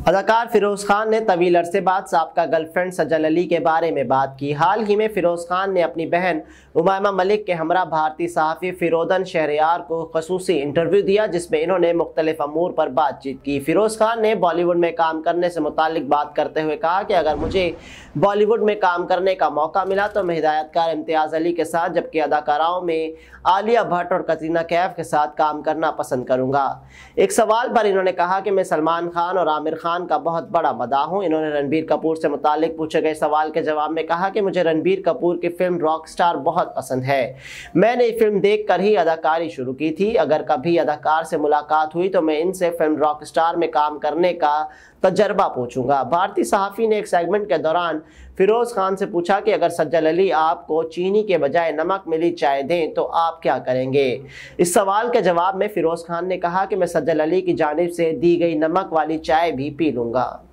अदाकार फिरोज खान ने तवील अरसे बाद साबका गर्लफ्रेंड सजल अली के बारे में बात की। हाल ही में फिरोज खान ने अपनी बहन उमामा मलिक के हमरा भारतीय सहाफ़ी फिरोदन शहरयार को खसूसी इंटरव्यू दिया, जिसमें इन्होंने मुख्तलिफ अमूर पर बातचीत की। फिरोज खान ने बॉलीवुड में काम करने से मुतालिक बात करते हुए कहा कि अगर मुझे बॉलीवुड में काम करने का मौका मिला तो मैं हिदायतकार इम्तियाज़ अली के साथ, जबकि अदाकाराओं में आलिया भट्ट और कतरीना कैफ के साथ काम करना पसंद करूंगा। एक सवाल पर इन्होंने कहा कि मैं सलमान खान और आमिर खान का बहुत बड़ा मदाह हूं। इन्होंने रणबीर कपूर से मुतालिक पूछे गए सवाल के जवाब में कहा कि मुझे रणबीर कपूर की फिल्म रॉकस्टार बहुत पसंद है। मैंने ये फिल्म देखकर ही अदाकारी शुरू की थी। अगर कभी अदाकार से मुलाकात हुई तो मैं इनसे फिल्म रॉकस्टार में काम करने का तजर्बा पूछूंगा। भारतीय सहाफ़ी ने एक सेगमेंट के दौरान फिरोज खान से पूछा कि अगर सज्जल अली आपको चीनी के बजाय नमक मिली चाय दें तो आप क्या करेंगे। इस सवाल के जवाब में फिरोज खान ने कहा कि मैं सज्जल अली की जानिब से दी गई नमक वाली चाय भी पी लूंगा।